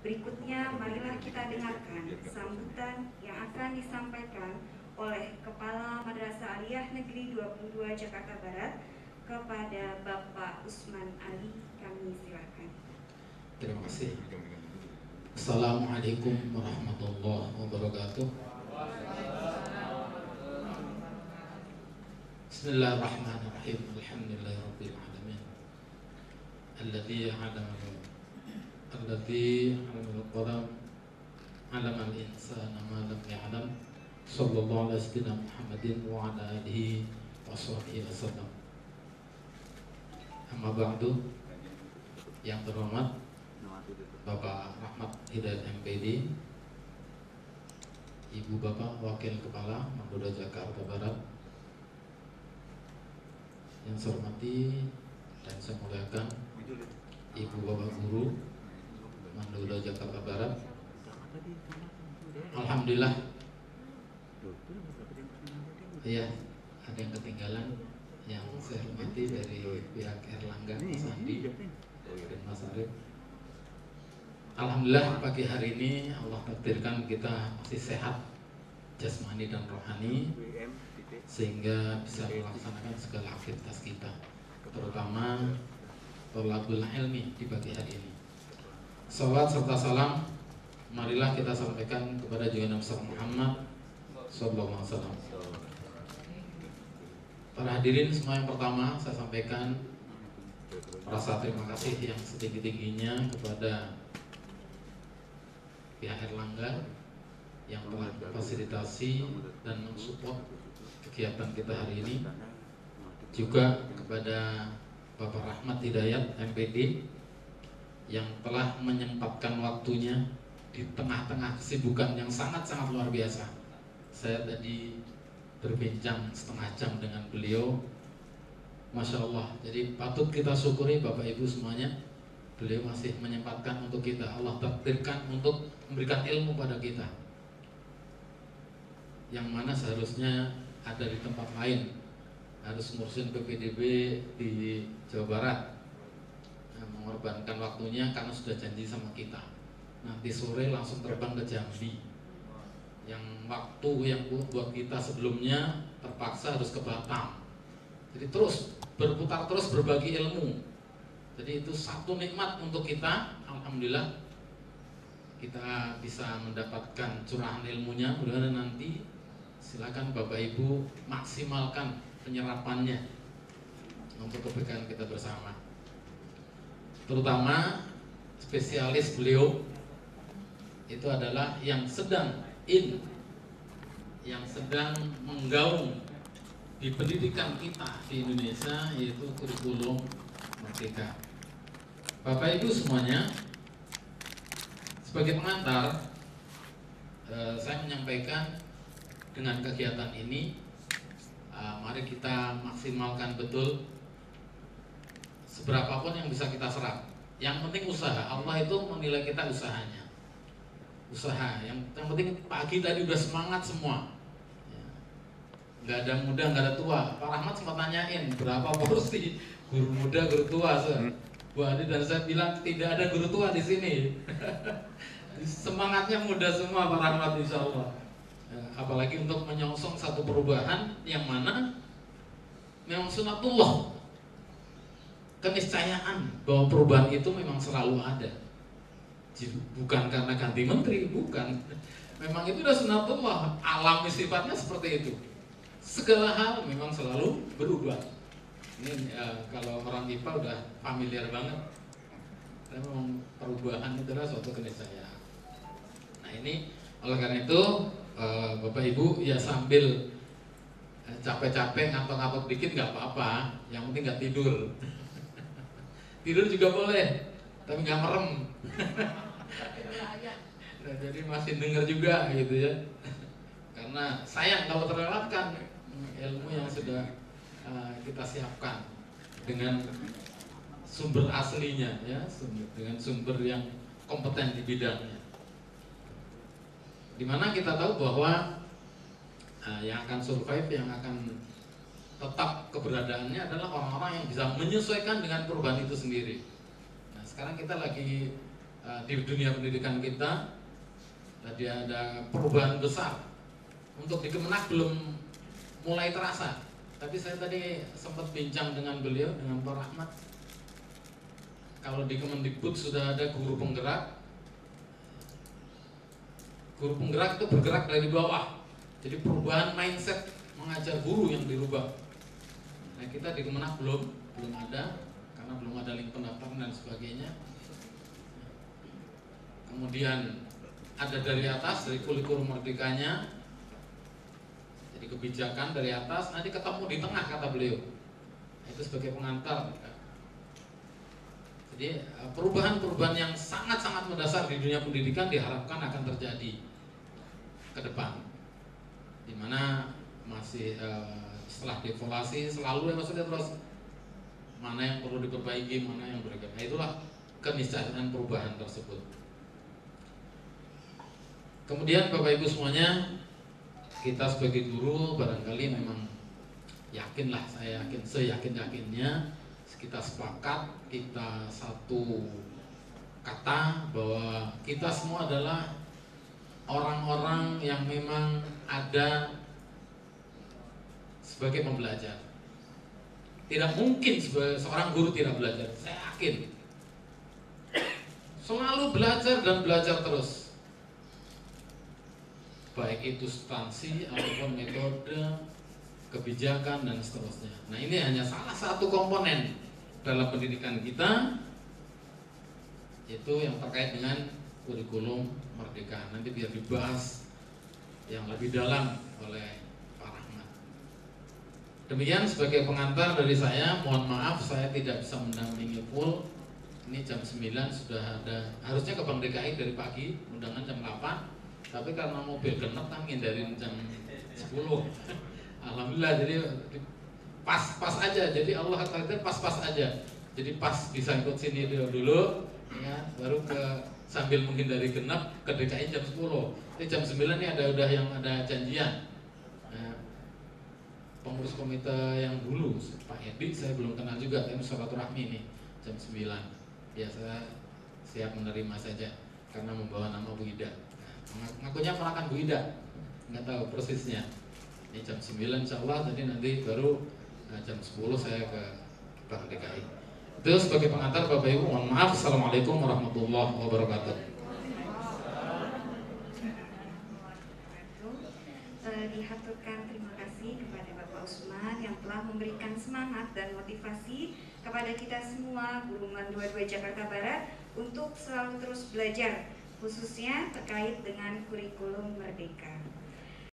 Berikutnya, marilah kita dengarkan sambutan yang akan disampaikan oleh Kepala Madrasah Aliyah Negeri 22 Jakarta Barat kepada Bapak Usman Ali. Kami silakan. Terima kasih. Assalamualaikum warahmatullahi wabarakatuh. Bismillahirrahmanirrahim. Alhamdulillahirabbil alamin. Alladzi 'allama al-qalam 'allama al-insana ma lam ya'lam. Sallallahu alaihi wasallam Muhammadin wa ala alihi wa sahbihi wasallam. Amma ba'du. Yang terhormat Bapak Rahmat Hidayat MPD, Ibu Bapak Wakil Kepala Mandura Jakarta Barat, yang saya hormati dan saya muliakan Ibu Bapak Guru Mandura Jakarta Barat. Alhamdulillah, ya, ada yang ketinggalan yang saya hormati dari pihak Erlangga, Mas Andi dan Mas Arif. Alhamdulillah, pagi hari ini Allah takdirkan kita masih sehat jasmani dan rohani, sehingga bisa melaksanakan segala aktivitas kita, terutama thalabul ilmi di pagi hari ini. Salawat serta salam marilah kita sampaikan kepada junjungan Nabi Muhammad sallallahu alaihi wasallam. Para hadirin semua, yang pertama saya sampaikan rasa terima kasih yang setinggi-tingginya kepada pihak Erlangga yang telah fasilitasi dan mensupport kegiatan kita hari ini, juga kepada Bapak Rahmat Hidayat MPD yang telah menyempatkan waktunya di tengah-tengah kesibukan yang sangat-sangat luar biasa. Saya tadi berbincang setengah jam dengan beliau, Masya Allah. Jadi patut kita syukuri Bapak Ibu semuanya, beliau masih menyempatkan untuk kita. Allah takdirkan untuk memberikan ilmu pada kita, yang mana seharusnya ada di tempat lain, harus ngurusin PPDB di Jawa Barat, mengorbankan waktunya karena sudah janji sama kita. Nanti sore langsung terbang ke Jambi, yang waktu yang buat kita sebelumnya terpaksa harus ke Batam. Jadi terus berputar, terus berbagi ilmu. Jadi itu satu nikmat untuk kita. Alhamdulillah kita bisa mendapatkan curahan ilmunya. Mudah-mudahan nanti silakan Bapak Ibu maksimalkan penyerapannya untuk kebaikan kita bersama. Terutama spesialis beliau itu adalah yang sedang menggaung di pendidikan kita di Indonesia, yaitu kurikulum Merdeka. Bapak Ibu semuanya, sebagai pengantar, saya menyampaikan dengan kegiatan ini, mari kita maksimalkan betul seberapapun yang bisa kita serap. Yang penting usaha. Allah itu menilai kita usahanya. Usaha. Yang penting pagi tadi udah semangat semua. Nggak ada muda, nggak ada tua. Pak Rahmat sempat nanyain berapa porsi guru muda, guru tua. Bu Adi dan saya bilang tidak ada guru tua di sini. Semangatnya muda semua Pak Rahmat, insya Allah. Apalagi untuk menyongsong satu perubahan yang mana memang sunatullah, keniscayaan bahwa perubahan itu memang selalu ada. Bukan karena ganti menteri, bukan. Memang itu udah sunatullah, alami sifatnya seperti itu. Segala hal memang selalu berubah. Ini kalau orang IPA udah familiar banget. Memang perubahan itu adalah suatu keniscayaan. Nah ini oleh karena itu Bapak Ibu ya sambil capek-capek ngantuk-ngantuk dikit nggak apa-apa, yang penting nggak tidur. Tidur juga boleh, tapi nggak merem. Nah, jadi masih dengar juga gitu ya. Karena sayang kalau terlewatkan ilmu yang sudah kita siapkan dengan sumber aslinya, ya, dengan sumber yang kompeten di bidangnya. Dimana kita tahu bahwa yang akan survive, yang akan tetap keberadaannya adalah orang-orang yang bisa menyesuaikan dengan perubahan itu sendiri. Nah, sekarang kita lagi di dunia pendidikan kita. Tadi ada perubahan besar. Untuk di Kemenak belum mulai terasa, tapi saya tadi sempat bincang dengan beliau, dengan Pak Rahmat. Kalau di Kemendikbud sudah ada guru penggerak. Guru penggerak itu bergerak dari bawah. Jadi perubahan mindset mengajar guru yang dirubah. Nah, kita di Kemenak belum ada, karena belum ada link pendaftaran dan sebagainya. Kemudian ada dari atas, dari kurikulum merdekanya. Jadi kebijakan dari atas, nanti ketemu di tengah kata beliau. Nah, itu sebagai pengantar. Jadi perubahan-perubahan yang sangat-sangat mendasar di dunia pendidikan diharapkan akan terjadi ke depan, dimana masih setelah dievaluasi selalu maksudnya terus mana yang perlu diperbaiki, mana yang bergerak. Nah, itulah keniscayaan perubahan tersebut. Kemudian Bapak Ibu semuanya, kita sebagai guru barangkali memang yakinlah, saya yakin seyakin-yakinnya kita sepakat, kita satu kata bahwa kita semua adalah orang-orang yang memang ada sebagai pembelajar. Tidak mungkin seorang guru tidak belajar, saya yakin. Selalu belajar dan belajar terus, baik itu substansi ataupun metode, kebijakan dan seterusnya. Nah, ini hanya salah satu komponen dalam pendidikan kita, itu yang terkait dengan kurikulum merdeka. Nanti biar dibahas yang lebih dalam oleh Pak Rahmat. Demikian sebagai pengantar dari saya. Mohon maaf saya tidak bisa mendampingi full. Ini jam 9 sudah ada, harusnya ke Bank DKI dari pagi, undangan jam 8. Tapi karena mobil genep kan ngindarin jam 10. Alhamdulillah, jadi pas aja. Jadi Allah takdir pas aja. Jadi pas bisa ikut sini dulu ya, baru ke sambil menghindari genap ke DKI jam 10. Jadi jam 9 ini udah yang ada janjian. Nah, pengurus komite yang dulu Pak Edi saya belum kenal juga, tapi silaturahmi ini jam 9. Ya saya siap menerima saja karena membawa nama Bu Ida. Nah, ngakunya ponakan Bu Ida. Nggak tahu persisnya. Ini jam 9 insya Allah, jadi nanti baru jam 10 saya ke Bank DKI. Itu sebagai pengantar Bapak Ibu, mohon maaf. Assalamualaikum warahmatullahi wabarakatuh. Dihaturkan terima kasih kepada Bapak Usman yang telah memberikan semangat dan motivasi kepada kita semua guru Man 22 Jakarta Barat untuk selalu terus belajar, khususnya terkait dengan kurikulum merdeka.